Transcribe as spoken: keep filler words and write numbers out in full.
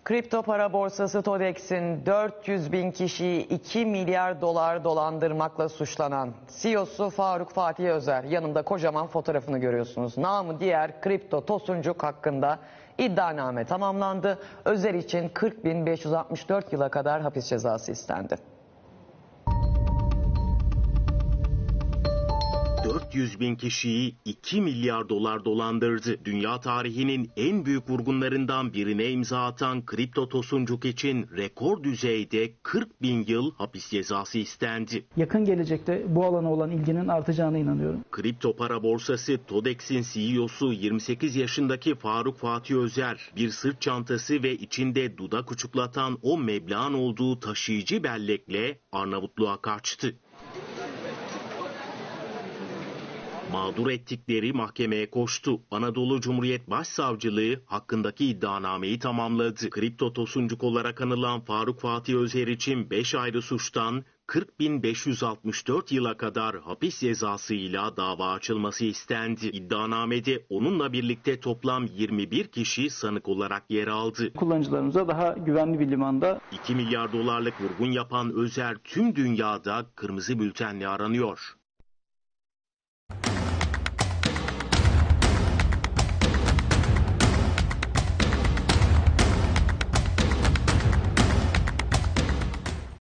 Kripto para borsası Todex'in dört yüz bin kişiyi iki milyar dolar dolandırmakla suçlanan C E O'su Faruk Fatih Özer. Yanında kocaman fotoğrafını görüyorsunuz. Namı diğer Kripto Tosuncuk hakkında iddianame tamamlandı. Özer için kırk bin beş yüz altmış dört yıla kadar hapis cezası istendi. dört yüz bin kişiyi iki milyar dolar dolandırdı. Dünya tarihinin en büyük vurgunlarından birine imza atan Kripto Tosuncuk için rekor düzeyde kırk bin yıl hapis cezası istendi. Yakın gelecekte bu alana olan ilginin artacağına inanıyorum. Kripto para borsası Todex'in C E O'su yirmi sekiz yaşındaki Faruk Fatih Özer, bir sırt çantası ve içinde dudak uçuklatan o meblağın olduğu taşıyıcı bellekle Arnavutluğa kaçtı. Mağdur ettikleri mahkemeye koştu. Anadolu Cumhuriyet Başsavcılığı hakkındaki iddianameyi tamamladı. Kripto Tosuncuk olarak anılan Faruk Fatih Özer için beş ayrı suçtan kırk bin beş yüz altmış dört yıla kadar hapis cezasıyla dava açılması istendi. İddianamede onunla birlikte toplam yirmi bir kişi sanık olarak yer aldı. Kullanıcılarımıza daha güvenli bir limanda iki milyar dolarlık vurgun yapan Özer tüm dünyada kırmızı bültenle aranıyor.